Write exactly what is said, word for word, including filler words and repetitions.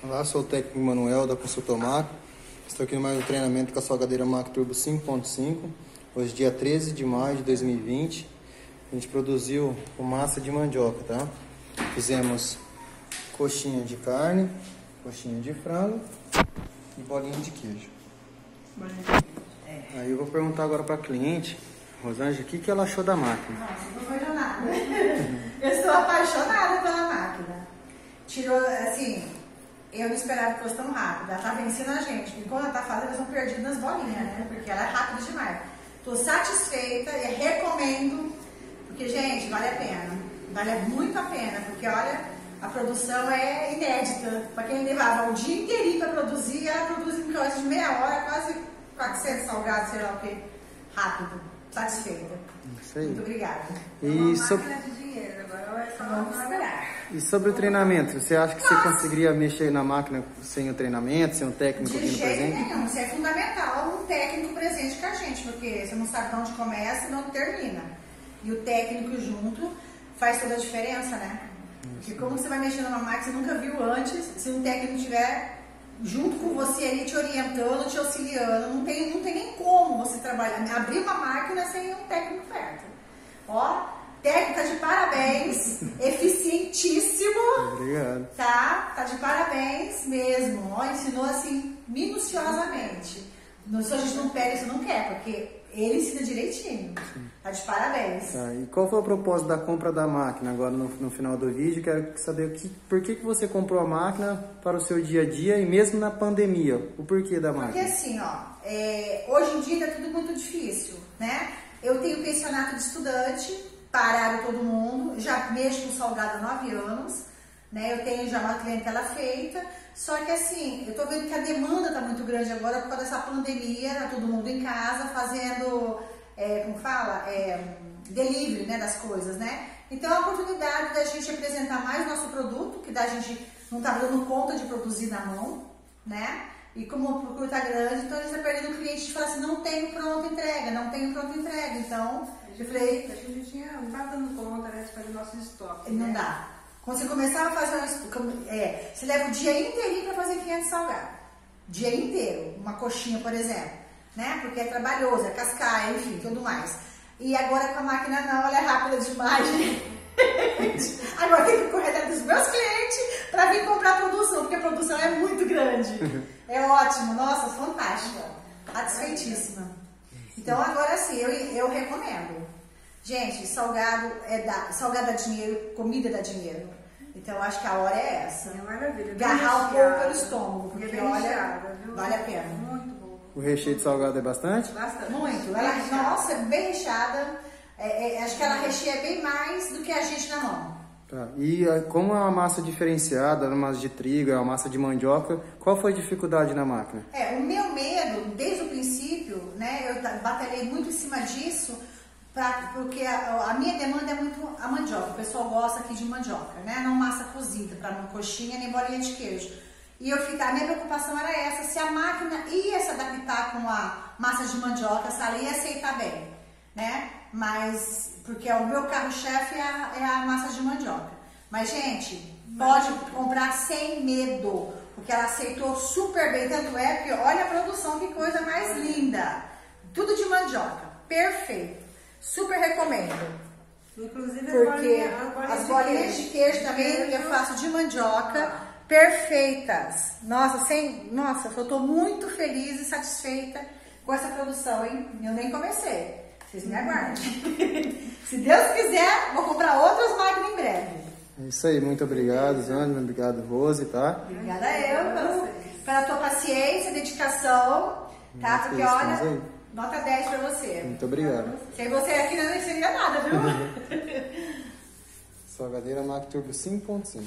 Olá, sou o técnico Manuel da Consultor Macro. Estou aqui no mais um treinamento com a salgadeira Macro Turbo cinco ponto cinco. Hoje, dia treze de maio de dois mil e vinte. A gente produziu com massa de mandioca, tá? Fizemos coxinha de carne, coxinha de frango e bolinha de queijo. É. Aí eu vou perguntar agora para a cliente, Rosângela, o que, que ela achou da máquina. Nossa, eu tô apaixonada. Eu estou apaixonada pela máquina. Tirou, assim, eu não esperava que fosse tão rápido. Ela tá vencendo a gente. Porque quando ela tá fazendo, elas estão perdidas nas bolinhas, né? Porque ela é rápida demais. Tô satisfeita e recomendo. Porque, gente, vale a pena. Vale muito a pena. Porque, olha, a produção é inédita. Para quem levava o dia inteirinho para produzir, ela produz em coisa de meia hora, quase quatrocentos salgados, sei lá o que. Rápido. Satisfeita. Isso aí. Muito obrigada. E é uma sobre... máquina de dinheiro. Agora é só vamos esperar. E sobre o treinamento, você acha que Nossa. você conseguiria mexer na máquina sem o treinamento, sem um técnico de aqui no presente? De jeito nenhum, isso é fundamental, um técnico presente com a gente, porque você não sabe de onde começa e não termina. E o técnico junto faz toda a diferença, né? Porque como você vai mexer numa máquina que você nunca viu antes, se um técnico estiver junto com você ali, te orientando, te auxiliando, não tem, não tem nem como você trabalhar, abrir uma máquina sem um técnico perto. Ó, técnica de parabéns, eficientíssimo. Obrigado. Tá? Tá de parabéns mesmo. Ó, ensinou assim, minuciosamente. Se a gente não pega, isso não quer, porque ele ensina direitinho. Sim. Tá de parabéns. Tá, e qual foi o propósito da compra da máquina agora no, no final do vídeo? Quero saber o que, por que, que você comprou a máquina para o seu dia a dia e mesmo na pandemia. O porquê da máquina? Porque assim, ó, é, hoje em dia tá tudo muito difícil, né? Eu tenho pensionato de estudante, pararam todo mundo, já mexo com salgado há nove anos, né? Eu tenho já uma clientela feita, só que assim, eu tô vendo que a demanda tá muito grande agora por causa dessa pandemia, tá todo mundo em casa fazendo, é, como fala, é, delivery, né, das coisas, né? Então é a oportunidade da gente apresentar mais nosso produto, que da gente não tá dando conta de produzir na mão, né? E como o procura tá grande, então a gente tá perdendo o cliente de falar assim, não tenho pronta entrega, não tenho pronta entrega, então... Eu falei, a gente tinha, não estava dando conta, né, de fazer nossos estoques. Não né? dá. Quando você começava a fazer um, é, você leva o dia inteirinho para fazer quinhentos salgados. Dia inteiro. Uma coxinha, por exemplo. Né? Porque é trabalhoso, é cascaia, enfim, tudo mais. E agora com a máquina não, ela é rápida demais, gente. Agora tem que correr atrás dos meus clientes para vir comprar a produção, porque a produção é muito grande. É ótimo, nossa, fantástica. Satisfeitíssima. Então agora sim, eu, eu recomendo. Gente, salgado é da, salgado dá dinheiro, comida dá dinheiro. Então acho que a hora é essa. É maravilha. Agarrar um pouco pelo estômago, porque bem olha, recheada, viu? vale a pena. Muito bom. O recheio de salgado é bastante? Bastante. Muito. Ela, nossa, é bem recheada. É, é, acho que ela recheia bem mais do que a gente na mão. Tá. E como é uma massa diferenciada, uma massa de trigo, é uma massa de mandioca, qual foi a dificuldade na máquina? É, o meu medo, desde o princípio, né, eu batalhei muito em cima disso, pra, porque a, a minha demanda é muito a mandioca. O pessoal gosta aqui de mandioca, né? Não massa cozida, para não coxinha nem bolinha de queijo. E eu ficar, a minha preocupação era essa, se a máquina ia se adaptar com a massa de mandioca, se ela ia aceitar bem, né? Mas, porque o meu carro-chefe é, é a massa de mandioca. Mas, gente, pode comprar sem medo, porque ela aceitou super bem. Tanto é que, olha a produção, que coisa mais linda. Tudo de mandioca, perfeito. Super recomendo. Inclusive, porque as as bolinhas de queijo também eu faço de mandioca, perfeitas. Nossa, sem, nossa, eu tô muito feliz e satisfeita com essa produção, hein? Eu nem comecei. Vocês me aguardem. Se Deus quiser, vou comprar outras máquinas em breve. É isso aí, muito obrigado, Zânia, obrigado, Rose, tá? Obrigada eu pelo, pela tua paciência, dedicação, tá? Porque olha, nota dez pra você. Muito obrigado. Sem você aqui não seria nada, viu? Salgadeira Macro Turbo cinco ponto cinco.